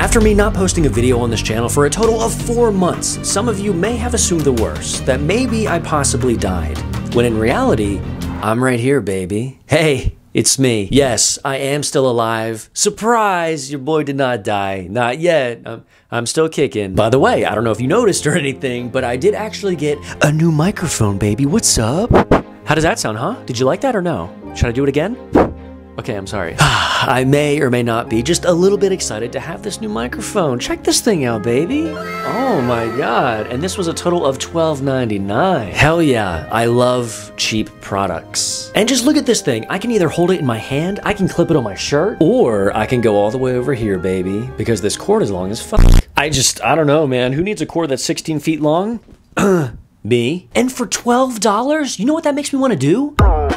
After me not posting a video on this channel for a total of 4 months, some of you may have assumed the worst, that maybe I possibly died. When in reality, I'm right here, baby. Hey, it's me. Yes, I am still alive. Surprise, your boy did not die. Not yet. I'm still kicking. By the way, I don't know if you noticed or anything, but I did actually get a new microphone, baby. What's up? How does that sound, huh? Did you like that or no? Should I do it again? Okay, I'm sorry. I may or may not be just a little bit excited to have this new microphone. Check this thing out, baby. Oh my God. And this was a total of $12.99. Hell yeah, I love cheap products. And just look at this thing. I can either hold it in my hand, I can clip it on my shirt, or I can go all the way over here, baby, because this cord is long as fuck. I don't know, man. Who needs a cord that's 16 feet long? Me. And for $12, you know what that makes me want to do?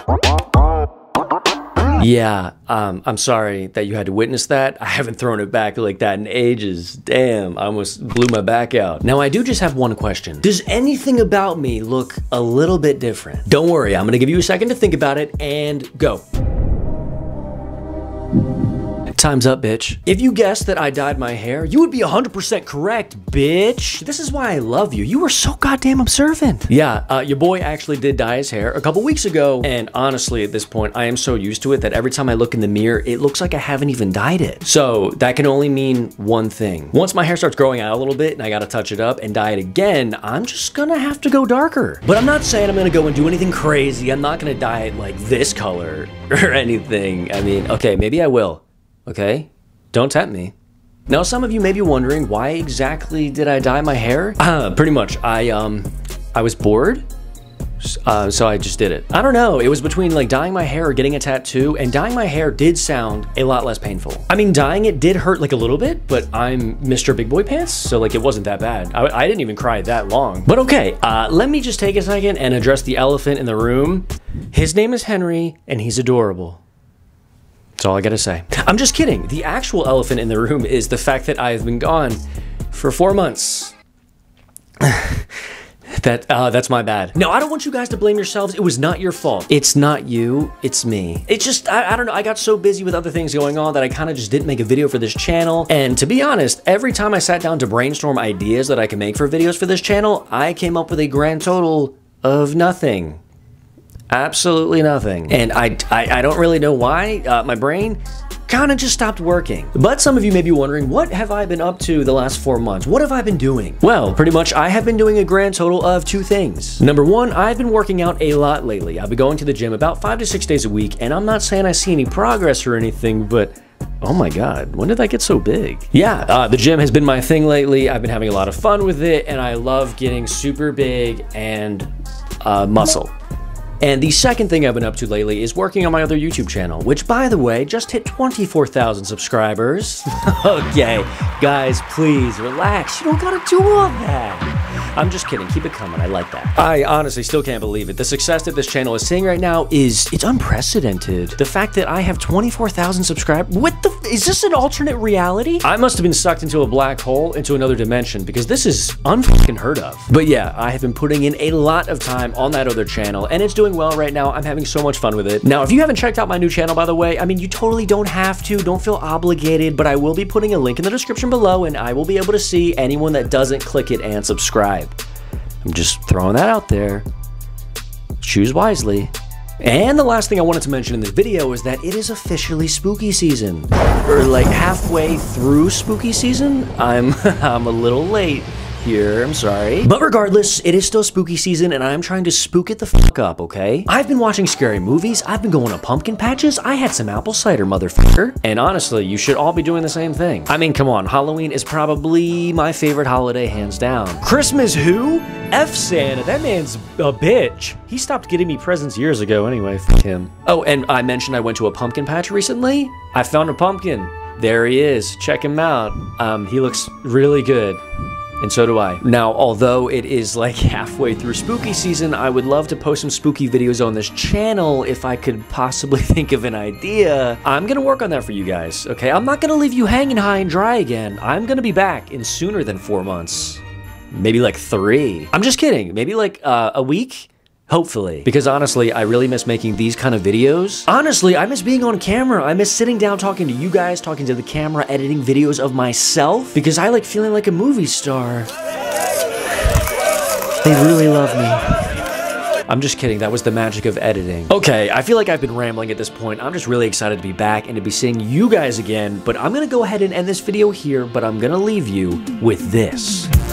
Yeah, I'm sorry that you had to witness that. I haven't thrown it back like that in ages. Damn, I almost blew my back out. Now, I do just have one question. Does anything about me look a little bit different? Don't worry, I'm gonna give you a second to think about it and go. Time's up, bitch. If you guessed that I dyed my hair, you would be 100% correct, bitch. This is why I love you. You were so goddamn observant. Yeah, your boy actually did dye his hair a couple weeks ago, and honestly, at this point, I am so used to it that every time I look in the mirror, it looks like I haven't even dyed it. So that can only mean one thing. Once my hair starts growing out a little bit and I gotta touch it up and dye it again, I'm just gonna have to go darker. But I'm not saying I'm gonna go and do anything crazy. I'm not gonna dye it like this color or anything. I mean, okay, maybe I will. Okay? Don't tempt me. Now, some of you may be wondering, why exactly did I dye my hair? Pretty much, I was bored, so I just did it. I don't know, it was between like dyeing my hair or getting a tattoo, and dyeing my hair did sound a lot less painful. I mean, dyeing it did hurt like a little bit, but I'm Mr. Big Boy Pants, so like it wasn't that bad. I didn't even cry that long. But okay, let me just take a second and address the elephant in the room. His name is Henry, and he's adorable. That's all I gotta say. I'm just kidding. The actual elephant in the room is the fact that I've been gone for 4 months. That's my bad. No, I don't want you guys to blame yourselves. It was not your fault. It's not you, it's me. It's just, I don't know, I got so busy with other things going on that I kind of just didn't make a video for this channel. And to be honest, every time I sat down to brainstorm ideas that I can make for videos for this channel, I came up with a grand total of nothing. Absolutely nothing. And I don't really know why. My brain kind of just stopped working. But some of you may be wondering, what have I been up to the last 4 months? What have I been doing? Well, pretty much I have been doing a grand total of 2 things. Number 1, I've been working out a lot lately. I've been going to the gym about 5 to 6 days a week, and I'm not saying I see any progress or anything, but oh my God, when did that get so big? Yeah, the gym has been my thing lately. I've been having a lot of fun with it, and I love getting super big and muscle. And the second thing I've been up to lately is working on my other YouTube channel, which, by the way, just hit 24,000 subscribers. Okay, guys, please relax. You don't gotta do all that. I'm just kidding. Keep it coming. I like that. I honestly still can't believe it. The success that this channel is seeing right now it's unprecedented. The fact that I have 24,000 subscribers. Is this an alternate reality? I must have been sucked into a black hole, into another dimension, because this is unfucking heard of. But yeah, I have been putting in a lot of time on that other channel, and it's doing well right now. I'm having so much fun with it. Now, if you haven't checked out my new channel, by the way, I mean, you totally don't have to. Don't feel obligated, but I will be putting a link in the description below, and I will be able to see anyone that doesn't click it and subscribe. I'm just throwing that out there. Choose wisely. And the last thing I wanted to mention in this video is that it is officially spooky season. Or like halfway through spooky season. I'm a little late here, I'm sorry. But regardless, it is still spooky season, and I'm trying to spook it the fuck up, okay? I've been watching scary movies, I've been going to pumpkin patches, I had some apple cider, motherfucker. And honestly, you should all be doing the same thing. I mean, come on, Halloween is probably my favorite holiday, hands down. Christmas who? F Santa, that man's a bitch. He stopped getting me presents years ago anyway, fuck him. Oh, and I mentioned I went to a pumpkin patch recently. I found a pumpkin. There he is, check him out. He looks really good. And so do I. Now, although it is like halfway through spooky season, I would love to post some spooky videos on this channel if I could possibly think of an idea. I'm gonna work on that for you guys, okay? I'm not gonna leave you hanging high and dry again. I'm gonna be back in sooner than 4 months. Maybe like 3. I'm just kidding. Maybe like a week? Hopefully. Because honestly, I really miss making these kind of videos. Honestly, I miss being on camera. I miss sitting down talking to you guys, talking to the camera, editing videos of myself. Because I like feeling like a movie star. They really love me. I'm just kidding, that was the magic of editing. Okay, I feel like I've been rambling at this point. I'm just really excited to be back and to be seeing you guys again, but I'm gonna go ahead and end this video here, but I'm gonna leave you with this.